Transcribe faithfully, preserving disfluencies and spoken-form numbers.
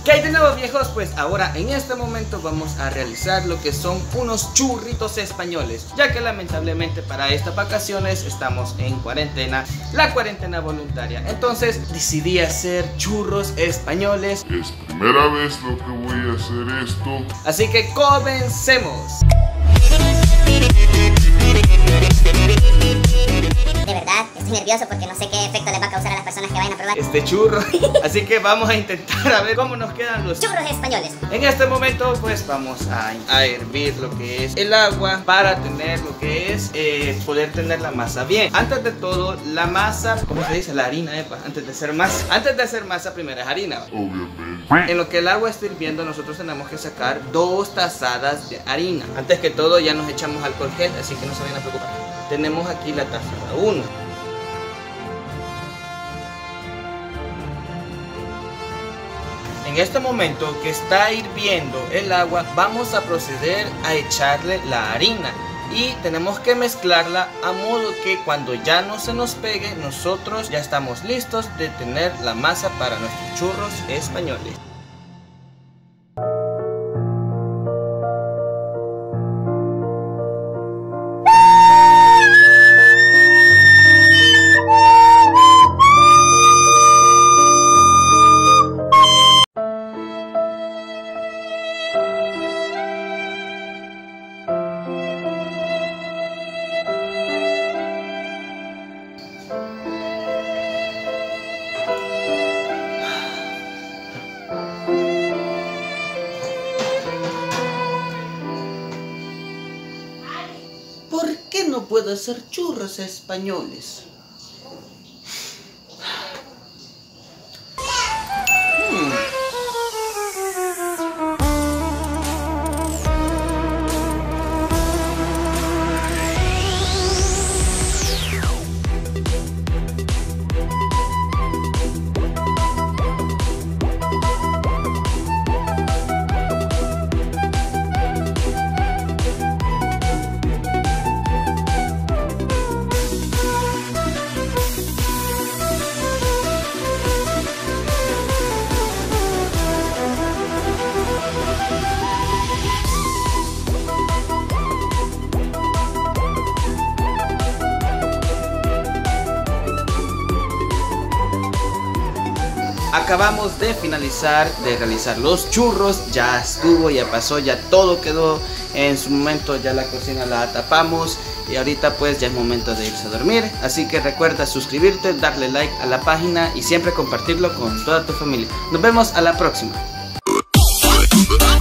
¿Qué hay de nuevo, viejos? Pues ahora en este momento vamos a realizar lo que son unos churritos españoles, ya que lamentablemente para estas vacaciones estamos en cuarentena, la cuarentena voluntaria. Entonces decidí hacer churros españoles. Es primera vez lo que voy a hacer esto. Así que comencemos. De verdad, estoy nervioso porque no sé qué efecto les va a causar a las personas que vayan a probar este churro. Así que vamos a intentar a ver cómo nos quedan los churros españoles. En este momento pues vamos a, a hervir lo que es el agua para tener lo que es eh, poder tener la masa bien. Antes de todo, la masa, ¿cómo se dice? La harina, epa, antes de hacer masa. Antes de hacer masa, primero es harina. Obviamente. En lo que el agua está hirviendo, nosotros tenemos que sacar dos tazadas de harina. Antes que todo ya nos echamos alcohol gel, así que no se vayan a preocupar. Tenemos aquí la tazada uno. En este momento que está hirviendo el agua, vamos a proceder a echarle la harina y tenemos que mezclarla a modo que cuando ya no se nos pegue, nosotros ya estamos listos de tener la masa para nuestros churros españoles. ¿Por qué no puedo hacer churros españoles? Hmm. Acabamos de finalizar de realizar los churros, ya estuvo, ya pasó, ya todo quedó en su momento, ya la cocina la tapamos y ahorita pues ya es momento de irse a dormir. Así que recuerda suscribirte, darle like a la página y siempre compartirlo con toda tu familia. Nos vemos a la próxima.